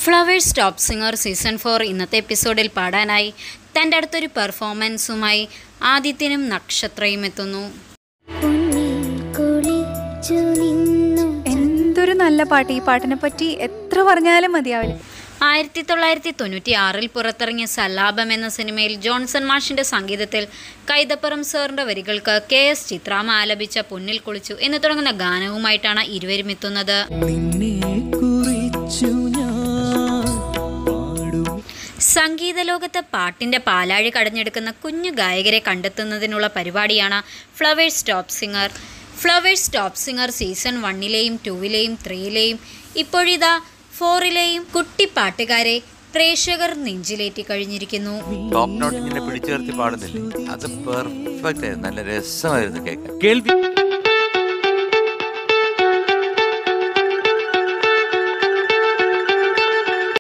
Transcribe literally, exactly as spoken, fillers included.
Flowers top singer season four ഇന്നത്തെ എപ്പിസോഡിൽ പാടാനായി തൻ്റെ അടുത്തൊരു പെർഫോമൻസുമായി ആദിത്യനും നക്ഷത്രയും എത്തുന്നു. എന്തൊരു നല്ല പാട്ട്! ഈ പാട്ടിനെ പറ്റി എത്ര പറഞ്ഞാലും മതിയാവില്ല. ആയിരത്തി തൊള്ളായിരത്തി തൊണ്ണൂറ്റി ആറിൽ പുറത്തിറങ്ങിയ സല്ലാപം എന്ന സിനിമയിൽ ജോൺസൺ മാഷിൻ്റെ സംഗീതത്തിൽ കൈതപ്പുറം സാറിൻ്റെ വരികൾക്ക് കെ എസ് ചിത്രാമ ആലപിച്ച പൊന്നിൽ കുളിച്ചു എന്ന് തുടങ്ങുന്ന ഗാനവുമായിട്ടാണ് ഇരുവരും എത്തുന്നത്. സംഗീത ലോകത്ത് പാട്ടിൻ്റെ പാലാഴി കടഞ്ഞെടുക്കുന്ന കുഞ്ഞു ഗായകരെ കണ്ടെത്തുന്നതിനുള്ള പരിപാടിയാണ് Flowers top singer. Flowers top singer season വണ്ണിലെയും ടൂവിലെയും ത്രീയിലെയും ഇപ്പോഴിതാ ഫോറിലെയും കുട്ടി പാട്ടുകാരെ പ്രേക്ഷകർ നെഞ്ചിലേറ്റി കഴിഞ്ഞിരിക്കുന്നു. ടോപ്പ് നോട്ട് ഇങ്ങനെ പിടിച്ചു നിർത്തി പാടുന്നില്ലേ, അത് പെർഫെക്റ്റ് ആയിരുന്നു. നല്ല രസമായിരുന്നു കേൾക്കാൻ.